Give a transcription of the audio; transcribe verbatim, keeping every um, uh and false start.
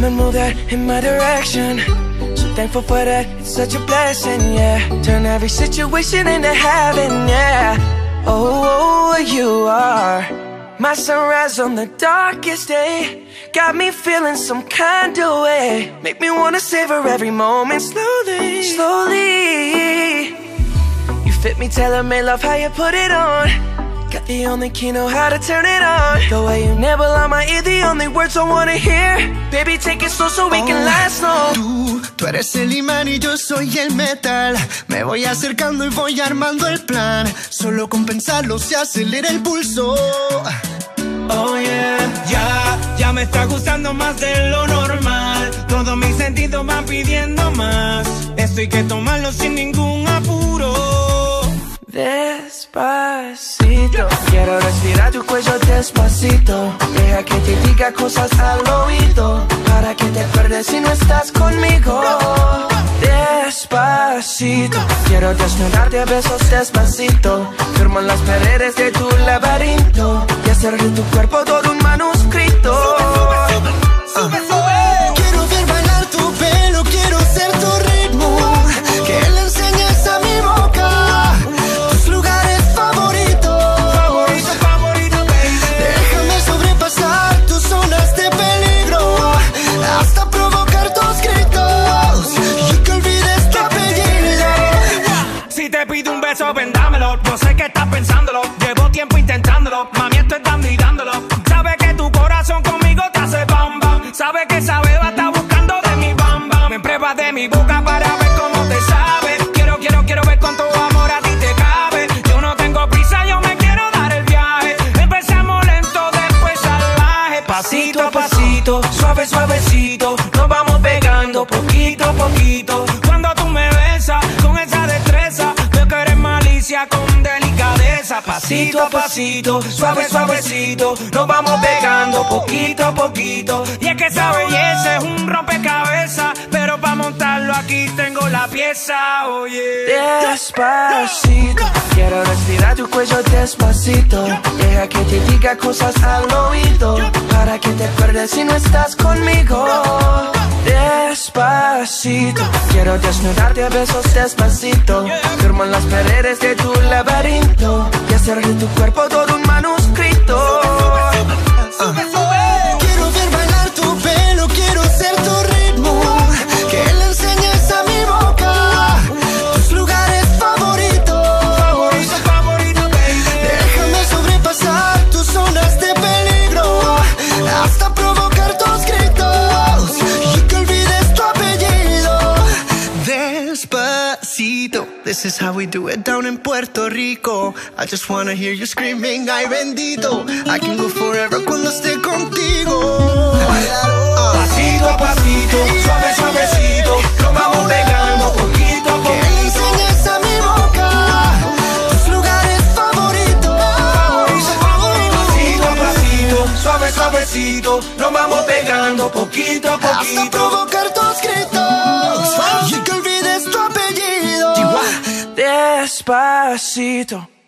come and move that in my direction. So thankful for that, it's such a blessing, yeah. Turn every situation into heaven, yeah. Oh, you are my sunrise on the darkest day. Got me feeling some kind of way. Make me wanna savor every moment slowly, slowly. You fit me, tailor-made, love how you put it on. Got the only key, know how to turn it on. The way you nibble on my ear, the only words I wanna hear. Baby, take it slow so we can last long. Tú, tú eres el imán y yo soy el metal. Me voy acercando y voy armando el plan. Solo con pensarlo se acelera el pulso. Oh yeah, ya, ya me está gustando más de lo normal. Todos mis sentidos van pidiendo más. Esto hay que tomarlo sin ningún apuro. Despacito, quiero respirar tu cuello despacito. Deja que te diga cosas al oído, para que te acuerdes si no estás conmigo. Despacito, quiero desnudarte a besos despacito. Firmo en las paredes de tu laberinto y hacer de tu cuerpo todo un manuscrito. Sube, sube, sube, sube. Quiero ver bailar tu pelo, quiero ser tu ritmo. Que le enseñes a mi boca tus lugares favoritos. Favorito, favorito, baby. Déjame sobrepasar tus zonas de peligro, hasta provocar tus gritos y que olvides tu apellido. Si te pido un beso, ven dámelo. Yo sé que estás pensándolo, llevo tiempo intentándolo. Mami, estoy dando y dándolo. Sabes que tu corazón conmigo te hace bam bam. Sabes que esa beba está buscando de mi bam bam. Me pruebas de mi boca para ver cómo te sabe. Quiero, quiero, quiero ver cuánto amor a ti te cabe. Yo no tengo prisa, yo me quiero dar el viaje. Empezamos lento, después salvaje. Pasito a pasito, suave, suavecito. Nos vamos pegando poquito a poquito. Cuando tú me besas con esa destreza, veo que eres malicia con delicadeza. Pasito a pasito, suave, suavecito. Nos vamos pegando poquito a poquito. Y es que esa belleza es un rompecabezas, pero para montarlo aquí tengo la pieza, oye. Despacito, quiero respirar tu cuello despacito. Deja que te diga cosas al oído, para que te acuerdes si no estás conmigo. Despacito, quiero desnudarte a besos despacito. Firmo en las paredes de tu laberinto y hacer de tu cuerpo todo un manuscrito. Sube, sube. Quiero ver bailar tu pelo, quiero ser tu ritmo. Que le enseñes a mi boca tus lugares favoritos. Favorito, favorito, baby. Déjame sobrepasar tus zonas de peligro, hasta provocar tus gritos y que olvides tu apellido. Despacito, this is how we do it down in Puerto Rico. I just wanna hear you screaming, ay bendito. I can go forever cuando esté contigo. Pasito a pasito, suave, suavecito. Nos vamos pegando poquito a Que le poquito. enseñes a mi boca tus lugares favoritos. Favorito, favorito. Pasito a pasito, suave, suavecito. Nos vamos pegando poquito a Hasta poquito. provocar tus gritos y que olvides tu apellido. Despacito.